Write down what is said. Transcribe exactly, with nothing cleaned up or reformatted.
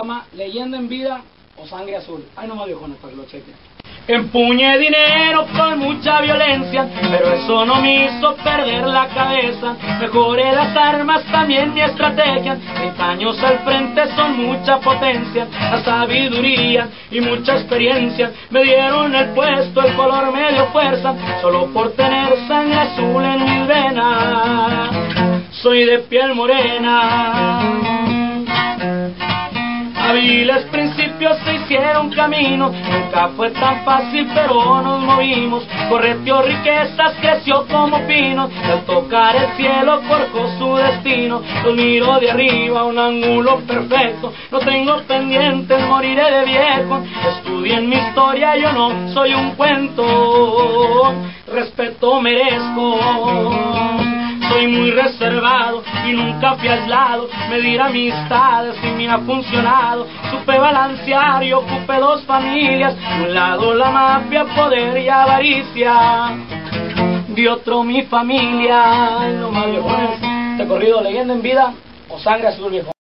Leyenda en vida o Sangre Azul. Ay, no me viejones para que lo chequen. Empuñé dinero con mucha violencia, pero eso no me hizo perder la cabeza. Mejoré las armas, también mi estrategia. Treinta años al frente son mucha potencia. La sabiduría y mucha experiencia me dieron el puesto, el color me dio fuerza. Solo por tener sangre azul en mis venas, soy de piel morena. Hábiles principios se hicieron camino, nunca fue tan fácil pero nos movimos. Correteó riquezas, creció como pino, y al tocar el cielo forjó su destino. Los miro de arriba, un ángulo perfecto, no tengo pendientes, moriré de viejo. Estudien mi historia, yo no soy un cuento, respeto merezco. Soy muy reservado y nunca fui aislado, medir amistades y me ha funcionado. Supe balancear y ocupé dos familias, de un lado la mafia, poder y avaricia, de otro mi familia. No más viejones, este corrido Leyenda en vida o Sangre Azul, viejo.